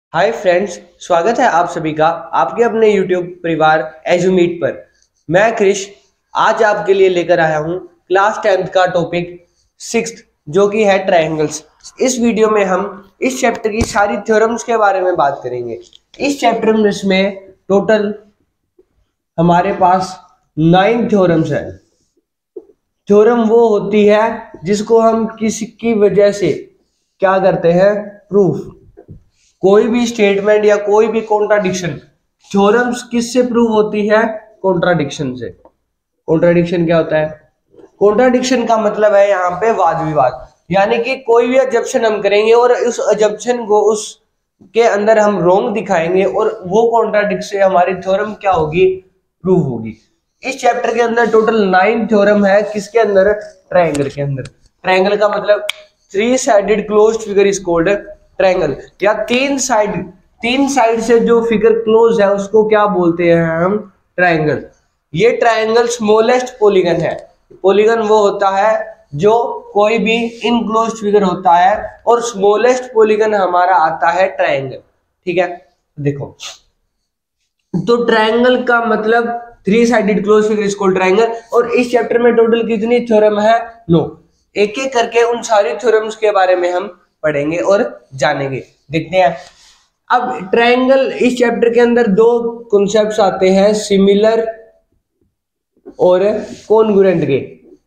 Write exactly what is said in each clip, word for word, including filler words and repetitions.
Hi friends, स्वागत है आप सभी का आपके अपने यूट्यूब परिवार एजुमीट पर। मैं क्रिश आज आपके लिए लेकर आया हूं क्लास टेंथ का टॉपिक सिक्स्थ जो कि है ट्रायंगल्स। इस वीडियो में हम इस चैप्टर की सारी थ्योरम्स के बारे में बात करेंगे। इस चैप्टर में टोटल हमारे पास नाइन थ्योरम्स है। थ्योरम वो होती है जिसको हम किसी की वजह से क्या करते हैं, प्रूफ। कोई भी स्टेटमेंट या कोई भी कॉन्ट्राडिक्शन, थ्योरम्स किससे प्रूव होती है? कॉन्ट्राडिक्शन से। कॉन्ट्राडिक्शन क्या होता है? कॉन्ट्राडिक्शन का मतलब है यहाँ पे वाद विवाद, यानी कि कोई भी अजम्पशन हम करेंगे और उस अजम्पशन को उस के अंदर हम रॉन्ग दिखाएंगे और वो कॉन्ट्राडिक्ट से हमारी थ्योरम क्या होगी, प्रूव होगी। इस चैप्टर के अंदर टोटल नाइन थ्योरम है। किसके अंदर? ट्रायंगल के अंदर। ट्रायंगल का मतलब three sided closed figure is called triangle, या तीन साइड तीन साइड से जो फिगर क्लोज है उसको क्या बोलते हैं हम? ट्रायंगल। ये ट्रायंगल स्मॉलेस्ट पॉलीगन है। पॉलीगन वो होता है जो कोई भी इनक्लोज्ड फिगर होता है और स्मॉलेस्ट पॉलीगन हमारा आता है ट्रायंगल। ठीक है, देखो तो ट्रायंगल का मतलब three sided close figure is called triangle. और इस चैप्टर में टोटल कितनी थ्योरम है? नो। एक एक करके उन सारी थ्योरम्स के बारे में हम पढ़ेंगे और जानेंगे। देखते हैं। अब ट्रायंगल इस चैप्टर के अंदर दो कॉन्सेप्ट्स आते हैं, सिमिलर और कॉन्ग्रुएंट के।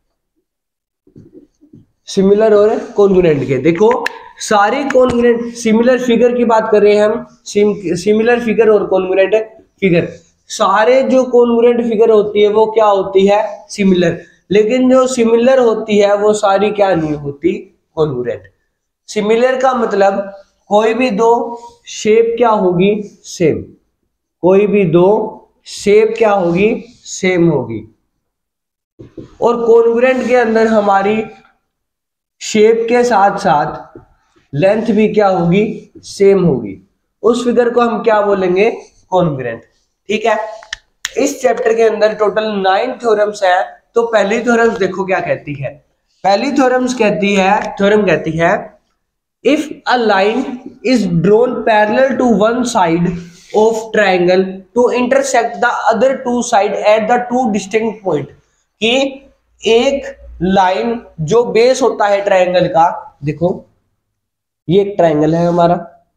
सिमिलर और कॉन्ग्रुएंट के देखो, सारी कॉन्ग्रुएंट सिमिलर फिगर की बात कर रहे हैं हम। सिम, सिमिलर फिगर और कॉन्ग्रुएंट फिगर, सारे जो कॉन्ग्रुएंट फिगर होती है वो क्या होती है? सिमिलर। लेकिन जो सिमिलर होती है वो सारी क्या नहीं होती? कॉन्ग्रुएंट। सिमिलर का मतलब कोई भी दो शेप क्या होगी? सेम। कोई भी दो शेप क्या होगी? सेम होगी। और कॉन्ग्रुएंट के अंदर हमारी शेप के साथ साथ लेंथ भी क्या होगी? सेम होगी। उस फिगर को हम क्या बोलेंगे? कॉन्ग्रुएंट। ठीक है। इस चैप्टर के अंदर टोटल नाइन थ्योरम्स है। तो पहली थ्योरम्स देखो क्या कहती है। पहली थ्योरम्स कहती है थ्योरम कहती है if a line is drawn parallel to one side of triangle to intersect the other two side at the two distinct point, कि एक लाइन जो बेस होता है ट्रायंगल का, देखो ये एक ट्रायंगल है हमारा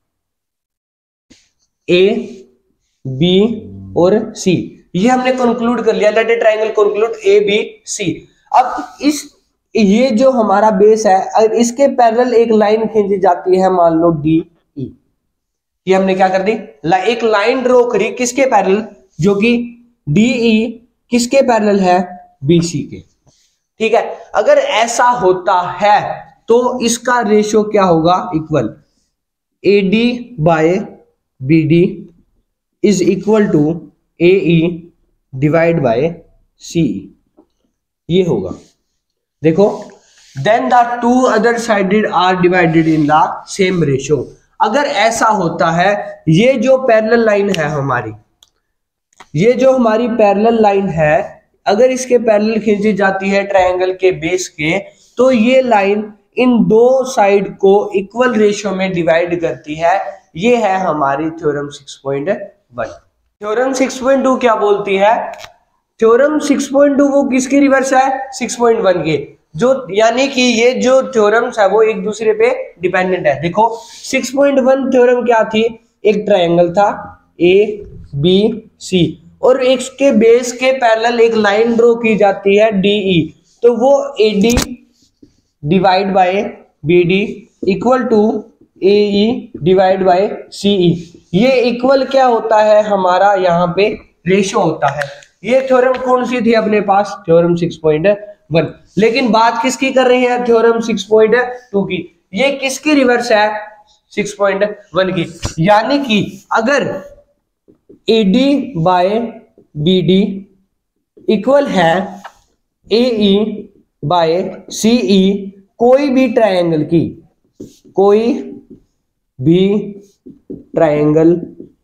ए बी और सी, ये हमने कंक्लूड कर लिया। Let a triangle conclude A B C. अब इस ये जो हमारा बेस है, अगर इसके पैरेलल एक लाइन खींची जाती है, मान लो डी ई, ये हमने क्या कर दी? एक लाइन ड्रॉ करी किसके पैरेलल? जो कि डी ई किसके पैरेलल है? बी सी के। ठीक है। अगर ऐसा होता है तो इसका रेशियो क्या होगा? Equal A D by B D is equal to A E divide by C E, ये होगा। देखो, then the two other sided are divided in the same ratio. अगर ऐसा होता है, ये जो पैरेलल लाइन है हमारी, ये जो हमारी पैरेलल लाइन है, अगर इसके पैरेलल खींची जाती है ट्रायंगल के बेस के, तो ये लाइन इन दो साइड को इक्वल रेशियो में डिवाइड करती है। ये है हमारी theorem six point one. Theorem six point two क्या बोलती है? थ्योरम सिक्स पॉइंट टू वो किसकी रिवर्स है? सिक्स पॉइंट वन के। जो यानी कि ये जो थ्योरम्स है वो एक दूसरे पे डिपेंडेंट है। देखो, सिक्स पॉइंट वन थ्योरम क्या थी? एक ट्रायंगल था ए बी सी और इसके बेस के पैरेलल एक लाइन ड्रॉ की जाती है डी ई, तो वो A D divide by B D equal to A E divide by C E. ये इक्वल क्या होता है हमारा? यहाँ पे रेशियो होता है। ये थ्योरम कौन सी थी अपने पास? Theorem six point one. लेकिन बात किसकी कर रही है? थ्योरम सिक्स पॉइंट टू की। ये किसकी रिवर्स है? सिक्स पॉइंट वन की। यानी कि अगर A D by B D equal है ए ई बाय सी ई, कोई भी ट्रायंगल की कोई भी ट्रायंगल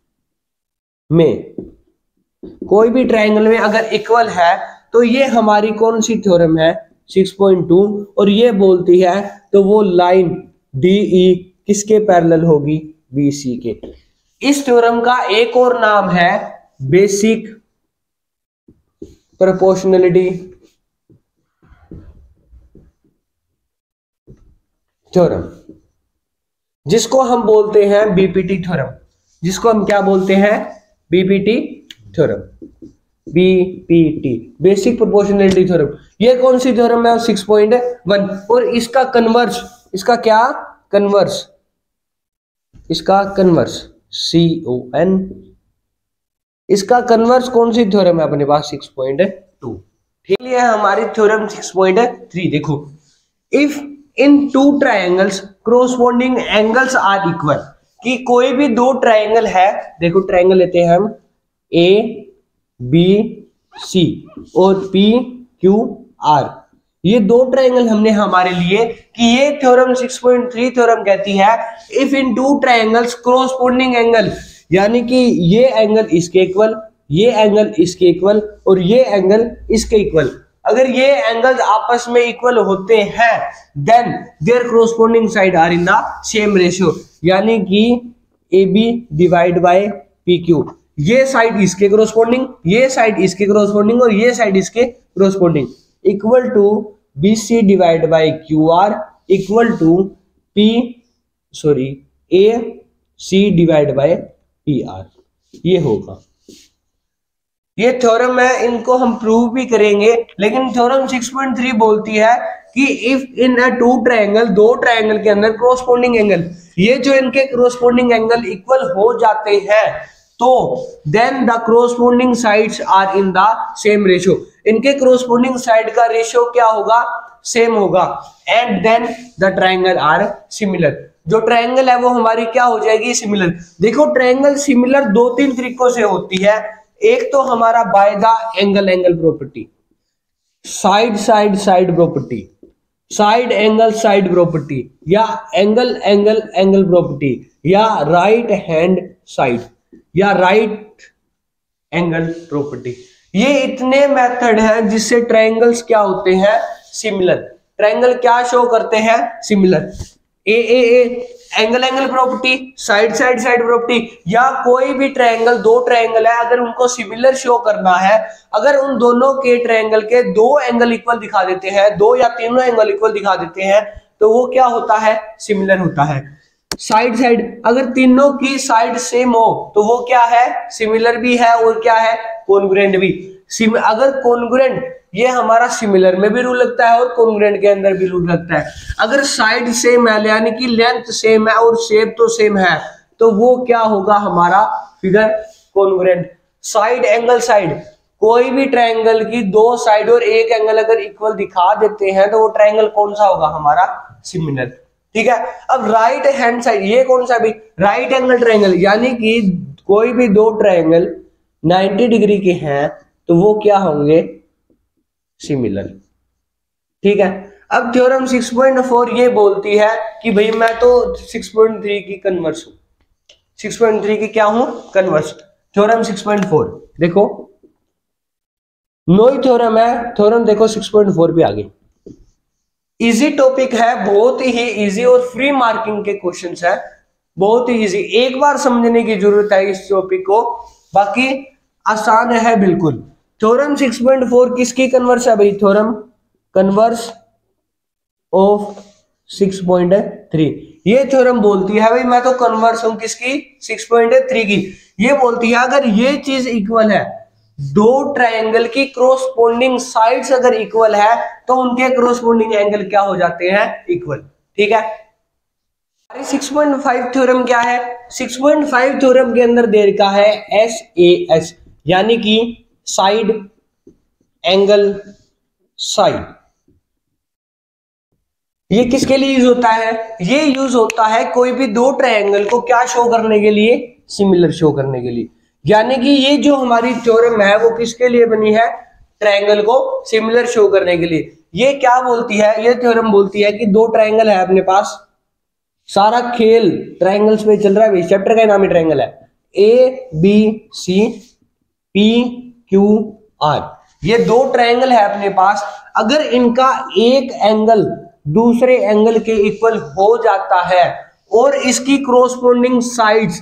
में कोई भी ट्रायंगल में अगर इक्वल है तो ये हमारी कौन सी थ्योरम है? Six point two. और ये बोलती है तो वो लाइन डी ई किसके पैरेलल होगी? बी सी के। इस थ्योरम का एक और नाम है बेसिक प्रोपोर्शनलिटी थ्योरम, जिसको हम बोलते हैं बीपीटी थ्योरम, जिसको हम क्या बोलते हैं, BPT theorem, BPT basic proportionality theorem. ये कौन सी थ्योरम है, सिक्स पॉइंट वन, और इसका कन्वर्स, इसका क्या कन्वर्स, इसका कन्वर्स सी ओ एन, इसका कन्वर्स कौन सी थ्योरम है अपने पास, सिक्स पॉइंट टू। ठीक है, हमारी थ्योरम सिक्स पॉइंट थ्री देखो, if in two triangles corresponding angles are equal, कि कोई भी दो ट्रायंगल है, देखो ट्रायंगल लेते हैं हम ए बी सी और पी क्यू आर, ये दो ट्रायंगल हमने हमारे लिए, कि ये theorem six point three theorem कहती है if in two triangles corresponding angle, यानी कि ये एंगल इसके इक्वल, ये एंगल इसके इक्वल और ये एंगल इसके इक्वल, अगर ये एंगल्स आपस में इक्वल होते हैं then their corresponding side are in the same ratio, यानी कि A B divide by P Q, ये साइड इसके कोरोस्पोंडिंग, ये साइड इसके कोरोस्पोंडिंग और ये साइड इसके corresponding, equal to B C divide by Q R equal to P sorry A C divide by P R, ये होगा। ये थ्योरम है, इनको हम प्रूव भी करेंगे, लेकिन थ्योरम सिक्स पॉइंट थ्री बोलती है कि if in a two triangle, दो ट्रायंगल के अंदर कोरोस्पोंडिंग एंगल, ये जो इनके कोरोस्पोंडिंग एंगल इक्वल हो जाते हैं तो then the corresponding sides are in the same ratio, इनके कोरोस्पोंडिंग साइड का रेशियो क्या होगा, सेम होगा, and then the triangle are similar, जो ट्रायंगल है वो हमारी क्या हो जाएगी, सिमिलर। देखो ट्रायंगल सिमिलर दो तीन तरीकों से होती है, एक तो हमारा by the angle angle property, side side side property, side angle side property, या एंगल एंगल एंगल प्रॉपर्टी, या राइट हैंड साइड, या राइट एंगल प्रॉपर्टी। ये इतने मेथड हैं जिससे ट्रायंगल्स क्या होते हैं, सिमिलर। ट्रायंगल क्या शो करते हैं, similar. A A A angle angle property, side side side property, या कोई भी ट्रायंगल, दो ट्रायंगल है अगर उनको सिमिलर शो करना है, अगर उन दोनों के ट्रायंगल के दो एंगल इक्वल दिखा देते हैं, दो या तीनों एंगल इक्वल दिखा देते हैं, तो वो क्या होता है, सिमिलर होता है। साइड साइड, अगर तीनों की साइड सेम हो तो वो क्या है, सिमिलर भी है और क्या है, कॉन्ग्रुएंट भी। अगर कॉन्ग्रुएंट, ये हमारा सिमिलर में भी रूल लगता है और कॉन्ग्रुएंट के अंदर भी रूल लगता है। अगर साइड सेम है यानी कि लेंथ सेम है और शेप तो सेम है, तो वो क्या होगा हमारा figure congruent. Side angle side, कोई भी ट्रायंगल की दो साइड और एक एंगल अगर इक्वल दिखा देते हैं तो वो ट्रायंगल कौन सा होगा, हमारा सिमिलर। ठीक है, अब राइट हैंड साइड, ये कौन सा भी, राइट एंगल ट्रायंगल, यानी कि कोई भी दो ट्रायंगल नाइंटी डिग्री के हैं तो वो क्या होंगे, सिमिलर। ठीक है, अब थ्योरम सिक्स पॉइंट फोर ये बोलती है कि भाई मैं तो सिक्स पॉइंट थ्री की कन्वर्स हूं, सिक्स पॉइंट थ्री की क्या हूं, converse. Theorem six point four देखो, नोई थ्योरम है, थ्योरम देखो सिक्स पॉइंट फोर पे आगे। इजी टॉपिक है, बहुत ही इजी और फ्री मार्किंग के क्वेश्चंस है, बहुत ही इजी, एक बार समझने की जरूरत है इस टॉपिक को, बाकी आसान है बिल्कुल। थ्योरम सिक्स पॉइंट फोर किसकी कन्वर्स है भाई, theorem converse of six point three. ये थ्योरम बोलती है भाई मैं तो कन्वर्स हूं किसकी, सिक्स पॉइंट थ्री की। ये बोलती है अगर ये चीज इक्वल है, दो ट्रायंगल की कोरोस्पोंडिंग साइड्स अगर इक्वल है तो उनके कोरोस्पोंडिंग एंगल क्या हो जाते हैं, इक्वल। ठीक है, सिक्स पॉइंट फाइव थ्योरम क्या है, सिक्स पॉइंट फाइव थ्योरम के अंदर दे रखा है एस ए एस, यानी कि साइड एंगल साइड। ये किसके लिए यूज होता है, ये यूज होता है कोई भी दो ट्रायंगल को क्या शो करने के लिए, सिमिलर शो करने के लिए। यानी कि ये जो हमारी थ्योरम है वो किसके लिए बनी है, ट्रायंगल को सिमिलर शो करने के लिए। ये क्या बोलती है, ये थ्योरम बोलती है कि दो ट्रायंगल है अपने पास, सारा खेल ट्रायंगल्स में चल रहा है, चैप्टर का नाम ही ट्रायंगल है, A B C P Q R, ये दो ट्रायंगल है अपने पास। अगर इनका एक एंगल दूसरे एंगल के इक्वल हो जाता है और इसकी कोरोस्पोंडिंग साइड्स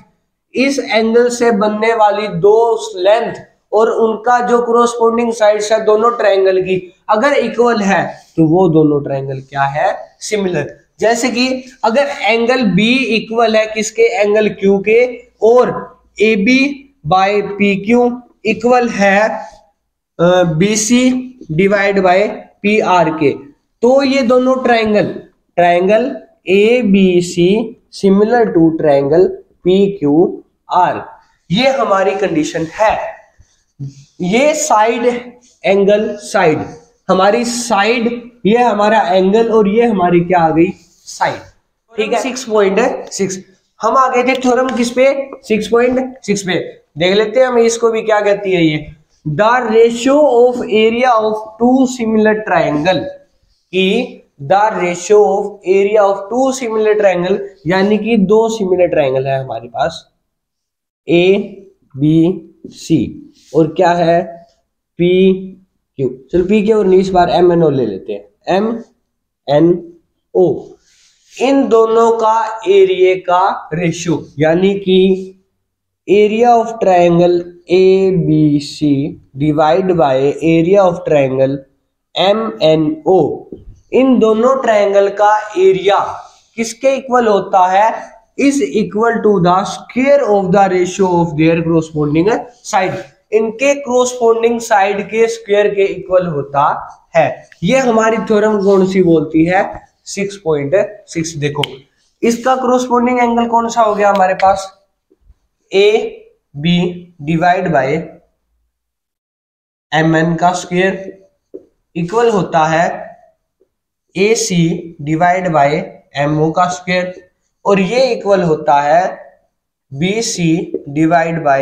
इस एंगल से बनने वाली दो लेंथ और उनका जो कोरोस्पोंडिंग साइड्स है दोनों ट्रायंगल की अगर इक्वल है तो वो दोनों ट्रायंगल क्या है, सिमिलर। जैसे कि अगर एंगल बी इक्वल है किसके, एंगल क्यू के, और A B by P Q equal है B C divide by P R के, तो ये दोनों triangle triangle A B C similar to triangle P Q R, ये हमारी कंडीशन है। ये साइड एंगल, साइड हमारी साइड, ये हमारा एंगल और ये हमारी क्या आ गई, साइड। ठीक है, सिक्स पॉइंट सिक्स हम आ गए थे थ्योरम किस पे, सिक्स पॉइंट सिक्स पे। देख लेते हैं हम इसको भी क्या कहती है ये, the ratio of area of two similar triangle, कि the ratio of area of two similar triangle, यानी कि दो सिमिलर ट्रायंगल है हमारे पास ए बी सी और क्या है पी क्यू। चलो पी के और इस बार एम एन ओ ले लेते हैं, एम एन ओ, इन दोनों का एरिया का रेशियो, यानी कि area of triangle A B C divide by area of triangle M N O, इन दोनों ट्रायंगल का एरिया किसके इक्वल होता है, is equal to the square of the ratio of their corresponding side, इनके कोरोस्पोंडिंग साइड के square के equal होता है। ये हमारी थ्योरम कौन सी बोलती है, सिक्स पॉइंट सिक्स। देखो इसका कोरोस्पोंडिंग एंगल कौन सा हो गया हमारे पास, A B divide by M N का स्क्वायर इक्वल होता है A C divide by M O का स्क्वायर, और ये इक्वल होता है B C divide by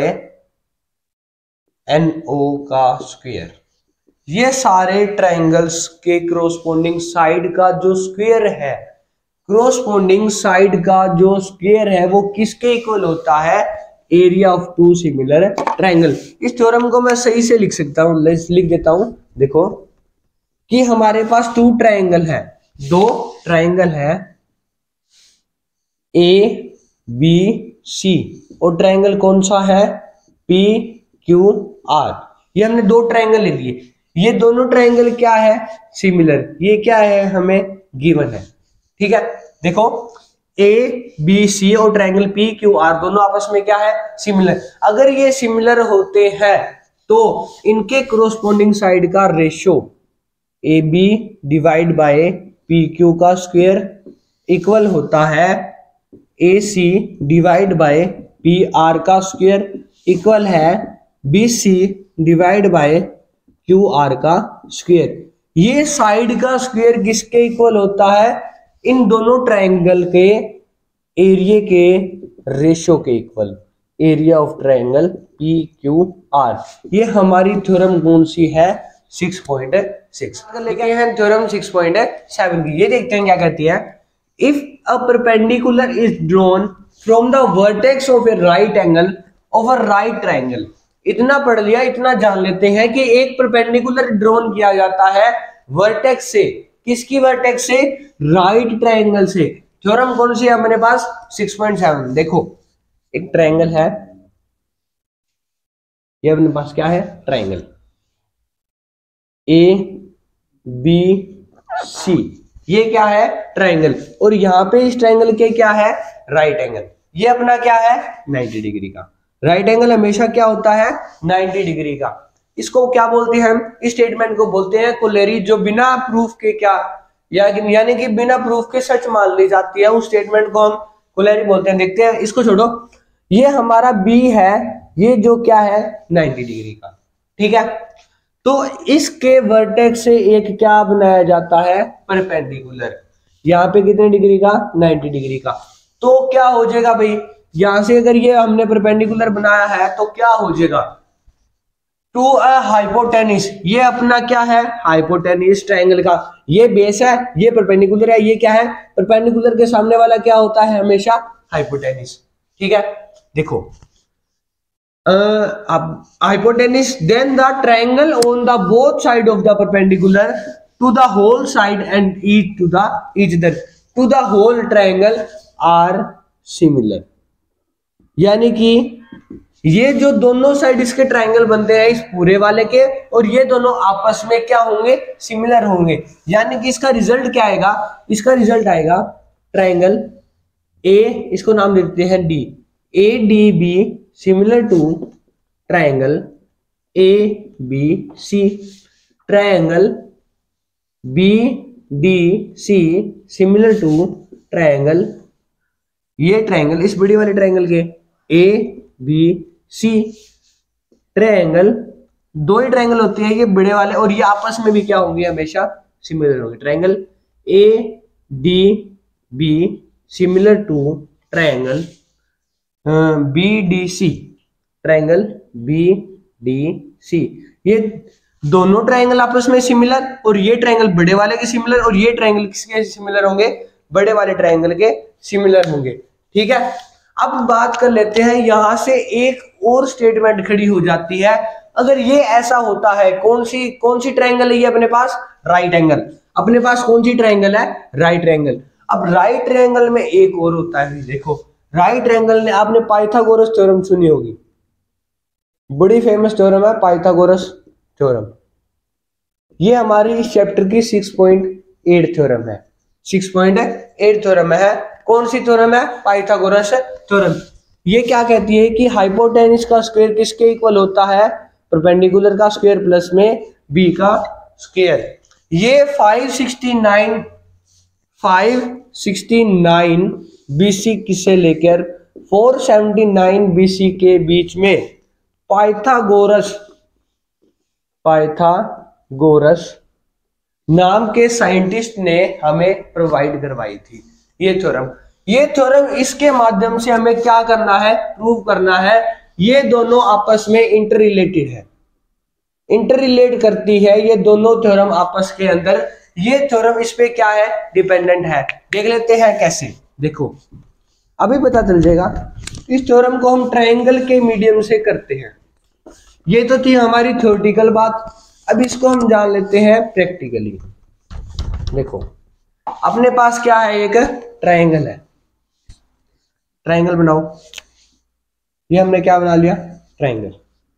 N O का स्क्वायर। ये सारे ट्रायंगल्स के कोरोस्पोंडिंग साइड का जो स्क्वायर है, कोरोस्पोंडिंग साइड का जो स्क्वायर है वो किसके इक्वल होता है, area of two similar triangle. इस थ्योरम को मैं सही से लिख सकता हूं, लिख देता हूं। देखो कि हमारे पास टू ट्रायंगल है, दो ट्रायंगल है ए बी सी, और ट्रायंगल कौन सा है, पी क्यू आर। ये हमने दो ट्रायंगल ले लिए, ये दोनों ट्रायंगल क्या है, सिमिलर। ये क्या है, हमें गिवन है। ठीक है, देखो ए बी सी और ट्रायंगल पी क्यू आर दोनों आपस में क्या है, सिमिलर। अगर ये सिमिलर होते हैं तो इनके कोरोस्पोंडिंग साइड का ratio A B divide by P Q का स्क्वायर इक्वल होता है A C divide by P R का स्क्वायर इक्वल है B C divide by Q R का स्क्वायर। ये साइड का स्क्वायर किसके इक्वल होता है, इन दोनों ट्रायंगल के एरिया के रेशियो के equal, area of triangle P Q R. ये हमारी थ्योरम कौन सी है, सिक्स पॉइंट सिक्स। लेके हैं थ्योरम सिक्स पॉइंट सेवन की। ये देखते हैं क्या कहती है, if a perpendicular is drawn from the vertex of a right angle of a right triangle. इतना पढ़ लिया, इतना जान लेते हैं कि एक परपेंडिकुलर ड्रॉन किया जाता है वर्टेक्स से, किसकी वर्टेक्स से, राइट ट्रायंगल से। थ्योरम कौन सी है हमारे पास, सिक्स पॉइंट सेवन। देखो एक ट्रायंगल है, ये अपने पास क्या है, ट्रायंगल ए बी सी, ये क्या है, ट्रायंगल, और यहां पे इस ट्रायंगल के क्या है, राइट एंगल। ये अपना क्या है, नाइंटी डिग्री का। राइट एंगल हमेशा क्या होता है, नाइंटी डिग्री का। इसको क्या बोलते हैं हम, इस स्टेटमेंट को बोलते हैं कोलेरी, जो बिना प्रूफ के क्या, या यानी कि बिना प्रूफ के सच मान ली जाती है, उस स्टेटमेंट को हम कोलेरी बोलते हैं। देखते हैं, इसको छोड़ो, ये हमारा बी है, ये जो क्या है, नाइंटी डिग्री का। ठीक है, तो इसके वर्टेक्स से एक क्या बनाया जाता है, परपेंडिकुलर। यहाँ पे कितने डिग्री का, नाइंटी डिग्री का। तो क्या हो जाएगा भाई, यहां से अगर ये हमने परपेंडिकुलर बनाया है तो क्या हो जाएगा, टू अ हाइपोटेनिस। ये अपना क्या है, हाइपोटेनिस ट्रायंगल का। ये बेस है, ये परपेंडिकुलर है, ये क्या है, परपेंडिकुलर के सामने वाला क्या होता है, हमेशा हाइपोटेनिस। ठीक है, देखो अब hypotenuse, then the triangle on the both side of the perpendicular to the whole side and each to the each other to the whole triangle are similar. यानी कि ये जो दोनों साइड इसके ट्रायंगल बनते हैं इस पूरे वाले के, और ये दोनों आपस में क्या होंगे, सिमिलर होंगे। यानी कि इसका रिजल्ट क्या आएगा, इसका रिजल्ट आएगा ट्रायंगल ए, इसको नाम देते हैं D, A D B similar to triangle A B C, triangle B D C similar to triangle, ये ट्रायंगल इस बड़ी वाले ट्रायंगल के ए बी सी, ट्रायंगल दो ही ट्रायंगल होते हैं ये बड़े वाले, और ये आपस में भी क्या होंगे, हमेशा सिमिलर होंगे। Triangle A D B similar to triangle B D C, triangle B D C, ये दोनों ट्रायंगल आपस में सिमिलर, और ये ट्रायंगल बड़े वाले के सिमिलर, और ये ट्रायंगल किसके सिमिलर होंगे, बड़े वाले ट्रायंगल के सिमिलर होंगे। ठीक है, अब बात कर लेते हैं, यहां से एक और स्टेटमेंट खड़ी हो जाती है, अगर ये ऐसा होता है, कौन सी कौन सी ट्रायंगल है ये अपने पास, राइट एंगल, अपने पास कौन सी ट्रायंगल है, राइट ट्रायंगल। अब राइट ट्रायंगल में एक और होता है, देखो राइट ट्रायंगल ने, आपने पाइथागोरस थ्योरम सुनी होगी, बड़ी फेमस थ्योरम है पाइथागोरस थ्योरम, ये हमारी इस चैप्टर की सिक्स पॉइंट एट थ्योरम है, सिक्स पॉइंट एट थ्योरम है। कौन सी थ्योरम है, पाइथागोरस थ्योरम। ये क्या कहती है कि हाइपोटेनस का स्क्वायर किसके इक्वल होता है, परपेंडिकुलर का स्क्वायर प्लस में बी का स्क्वायर। ये five sixty nine five sixty nine BC से लेकर फोर सेवेंटी नाइन बीसी के बीच में पाइथागोरस पाइथागोरस नाम के साइंटिस्ट ने हमें प्रोवाइड करवाई थी ये थ्योरम। ये थ्योरम, इसके माध्यम से हमें क्या करना है, प्रूव करना है ये दोनों आपस में इंटर रिलेटेड है, इंटर रिलेट करती है ये दोनों थ्योरम आपस के अंदर। ये थ्योरम इस पे क्या है, डिपेंडेंट है। देख लेते हैं कैसे, देखो अभी पता चल जाएगा। इस थ्योरम को हम ट्रायंगल के मीडियम से करते हैं। ये तो थी हमारी थ्योरेटिकल बात, अब इसको हम जान लेते हैं प्रैक्टिकली। देखो अपने पास क्या है, एक ट्रायंगल है, ट्रायंगल बनाओ। ये हमने क्या बना लिया, ट्रायंगल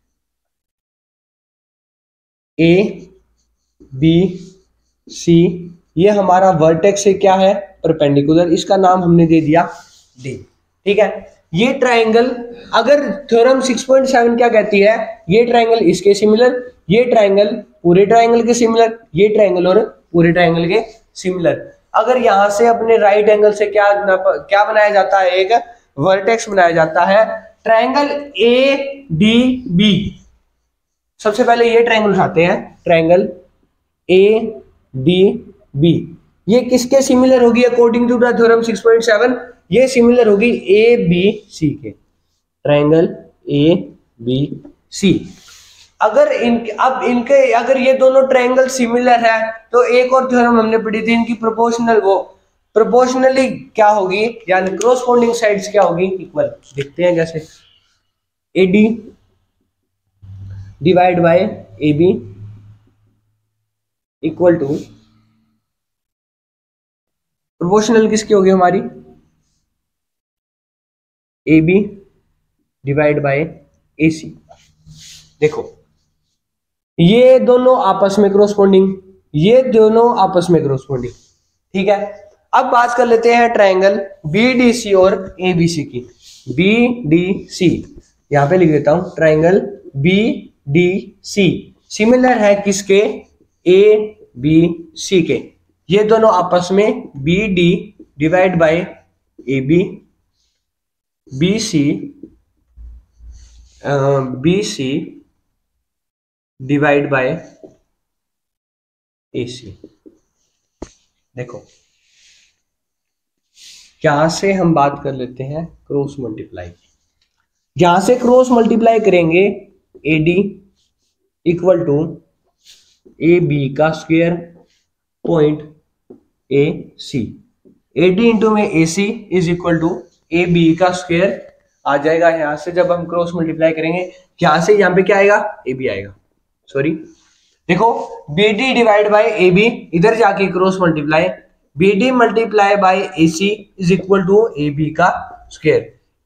ए बी सी, ये हमारा वर्टेक्स से क्या है, परपेंडिकुलर, इसका नाम हमने दे दिया डी। ठीक है, ये ट्रायंगल, अगर थ्योरम सिक्स पॉइंट सेवन क्या कहती है, ये ट्रायंगल इसके सिमिलर, ये ट्रायंगल पूरे ट्रायंगल के सिमिलर, ये ट्रायंगल और पूरे ट्रायंगल के सिमिलर। अगर यहां से अपने राइट एंगल से क्या क्या बनाया जाता है, एक वर्टेक्स बनाया जाता है। ट्रायंगल ए डी बी, सबसे पहले ये ट्रायंगल उठाते हैं, ट्रायंगल ए डी बी, ये किसके सिमिलर होगी according to the theorem six point seven, ये सिमिलर होगी ए बी सी के, ट्रायंगल ए बी सी। अगर इनके अब इनके अगर ये दोनों ट्रायंगल सिमिलर है तो एक और थ्योरम हमने पढ़ी थी, इनकी प्रोपोर्शनल, वो प्रोपोर्शनली क्या होगी, यानी क्रॉसपोंडिंग साइड्स क्या होगी, इक्वल। देखते हैं कैसे, A D divide by A B equal to, proportional किसकी होगी हमारी, A B divide by A C. देखो ये दोनों आपस में क्रॉसपोंडिंग, ये दोनों आपस में क्रॉसपोंडिंग। ठीक है, अब बात कर लेते हैं ट्रायंगल बी डी सी और ए बी सी की। बी डी सी यहां पे लिख देता हूं, triangle B D C similar है किसके, ए बी सी के। ये दोनों आपस में B D divide by A B, B C B C divide by A C. देखो यहां से हम बात कर लेते हैं क्रॉस मल्टीप्लाई। यहां से क्रॉस मल्टीप्लाई करेंगे, A D equal to A B का square point A C, A D into में A C is equal to A B का स्क्वायर आ जाएगा। यहां से जब हम क्रॉस मल्टीप्लाई करेंगे, यहां से यहां पे क्या आएगा, ए बी आएगा, सॉरी। देखो B D divide by A B, इधर जाके cross multiply, B D multiply by A C is equal to A B का स्क्वायर।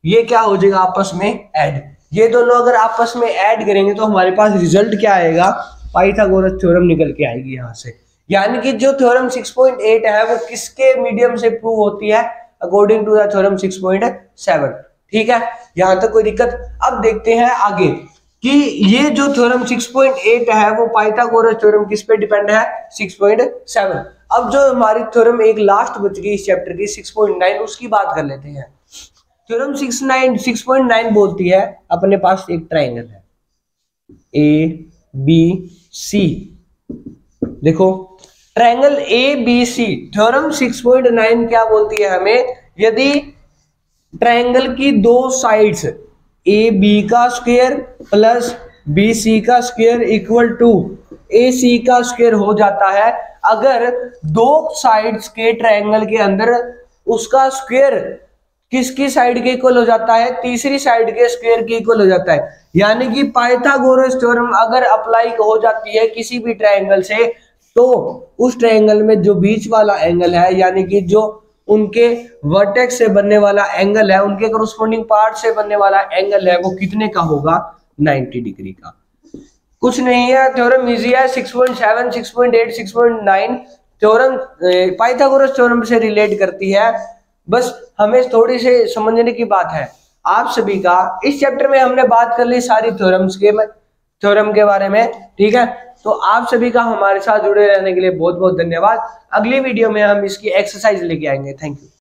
ये क्या हो जाएगा आपस में ऐड। ये दोनों अगर आपस में ऐड करेंगे तो हमारे पास रिजल्ट क्या आएगा, पाइथागोरस थ्योरम निकल के आएगी यहाँ से। यानी कि जो थ्योरम सिक्स पॉइंट एट है वो किसके मीडियम से प्रूव होती है, according to the theorem six point seven. ठीक है, यहां तक कोई दिक्कत। अब देखते हैं आगे कि ये जो थ्योरम सिक्स पॉइंट एट है वो पाइथागोरस थ्योरम किस पे डिपेंड है, सिक्स पॉइंट सेवन। अब जो हमारी थ्योरम एक लास्ट बच गई इस चैप्टर की सिक्स पॉइंट नाइन, उसकी बात कर लेते हैं। थ्योरम सिक्स पॉइंट नाइन बोलती है अपने पास एक ट्राइंगल है ए बी सी। देखो triangle A B C, theorem six point nine क्या बोलती है हमें, यदि ट्राइंगल की दो साइड्स ए बी का स्क्वायर प्लस बी सी का square equal to A C का स्क्वायर हो जाता है, अगर दो साइड्स के ट्राइंगल के अंदर उसका स्क्वायर किसकी साइड के इक्वल हो जाता है, तीसरी साइड के स्क्वायर के इक्वल हो जाता है। यानी कि पाइथागोरस थ्योरम अगर अप्लाई हो जाती है किसी भी ट्राइंगल से, तो उस ट्राइंगल में जो बीच वाला एंगल है, यानी कि जो उनके वर्टेक्स से बनने वाला एंगल है, उनके कॉरस्पॉन्डिंग पार्ट से बनने वाला एंगल है, वो कितने का होगा, नाइंटी डिग्री का। कुछ नहीं है, थ्योरम इजी है। Six point seven, six point eight, six point nine theorem Pythagoras theorem से रिलेट करती है। बस हमें थोड़ी से समझने की बात है आप सभी का। इस चैप्टर में हमने बात कर ली सारी थ्योरम्स के थ्योरम के बारे में। ठीक है, तो आप सभी का हमारे साथ जुड़े रहने के लिए बहुत बहुत धन्यवाद। अगली वीडियो में हम इसकी एक्सरसाइज लेके आएंगे। Thank you.